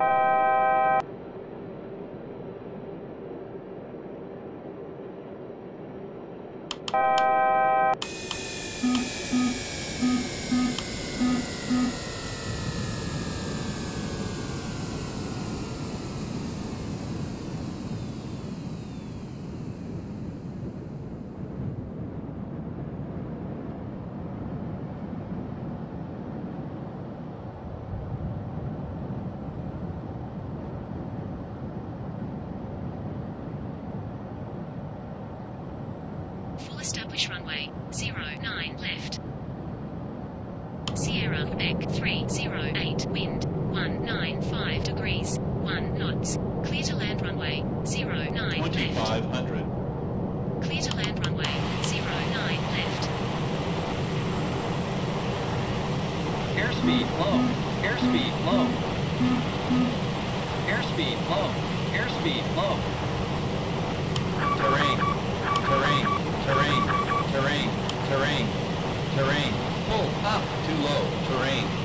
Establish runway 09 left. Sierra, Quebec 308, wind 195 degrees, 1 knots. Clear to land runway 09 left. 2500. Clear to land runway 09 left. Airspeed low. Airspeed low. Airspeed low. Airspeed low. Terrain. Terrain. Terrain. Terrain. Terrain. Terrain. Pull up. Too low. Terrain.